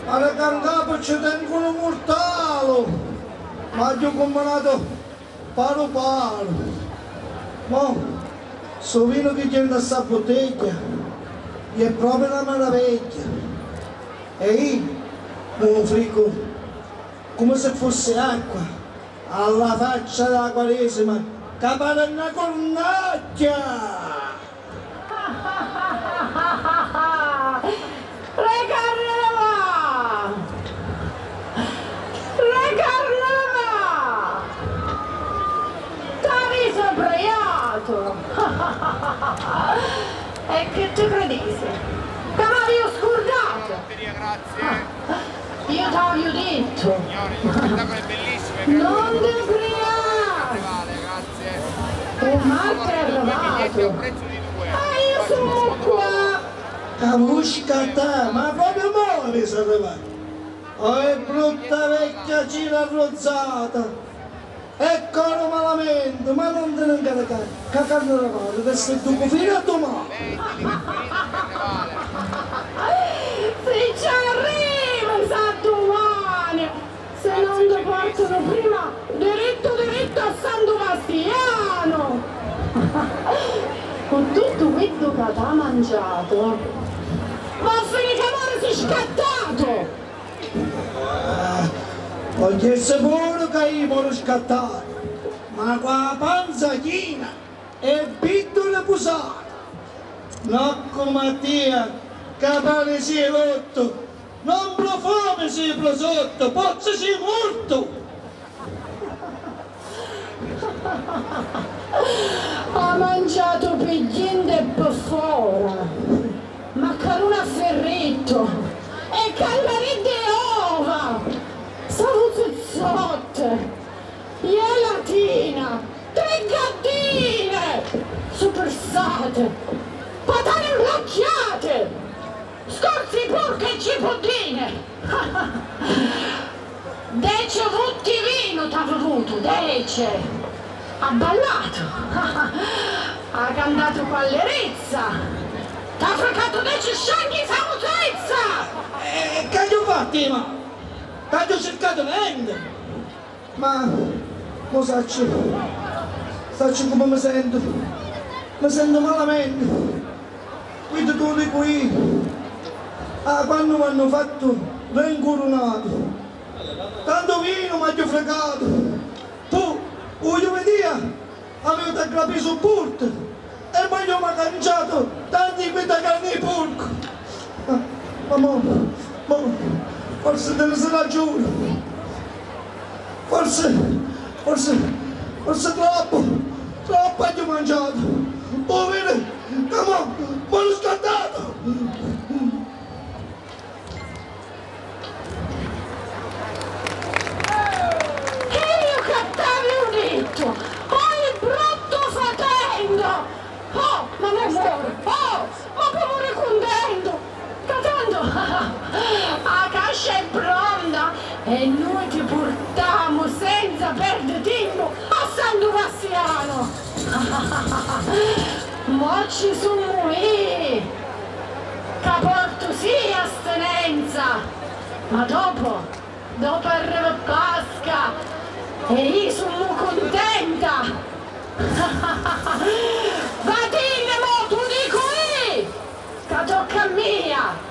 Alla capo ci tengono mortale, ma io ho combinato paro paro. Ma so vino che c'è in questa bottiglia è proprio una meraviglia. E io me lo frigo come se fosse acqua alla faccia della Quaresima, che pare una cornacchia. E che ti credesi? Che m'avevo scordato! Grazie! Io t'avevo detto! Signori, lo spettacolo è bellissimo! Non ti ubriacare! Grazie! Un altro è arrivato! A prezzo di 2! Io sono qua! Camusca te, ma proprio muore se arrivato! Oh, è brutta vecchia cina arrozzata! Eccolo malamente, ma non te ne incaricare, che carnevale, adesso è tu fino a domani. Se ci arriva, sa domani, se non ti portano prima diritto a San Sebastiano. Con tutto quello che ti ha mangiato, ma a finire che amore sei scattato. Voglio essere pure che io voglio scattare, ma qua la panza china e pittole pusate. Nocco Mattia, che pane si è rotto, non profome si è prosotto, pozzo si è morto. Ha mangiato pigliente e per fuori, maccherone a ferretto e calmarì di ova. Saluzzotte, gelatina, 3 gattine, supersate, patate racchiate, scorzi porche e cipottine. Dece tutti vino t'ha voluto, dece. Ha ballato, ha cantato quallerezza, t'ha fregato dece scianghi saluzezza. Che hai fatto, ma? Che ho cercato di vendere? Ma sacci come mi sento? Mi sento malamente. Quindi tu di qui, quando mi hanno fatto reincoronato, tanto vino mi ha fregato. Tu, un giovedì, avevo da capire sul porto e poi io mi ha cangiato tanti qui da carne di porco. Ma forse te ne sarà giuro. Forse troppo ho mangiato. Oh, vedi, che mi hanno scattato. E io che t'avevo detto, oh il brutto fatendo, oh ma ne muore, oh ma pure contento, che tanto la cascia è pronta e noi ti portiamo senza perdere tempo a San Sebastiano. Ma ci sono io, che porto sì astenenza, ma dopo arriva Pasqua e io sono contenta. Va bene, mo tu dico io, che tocca a mia.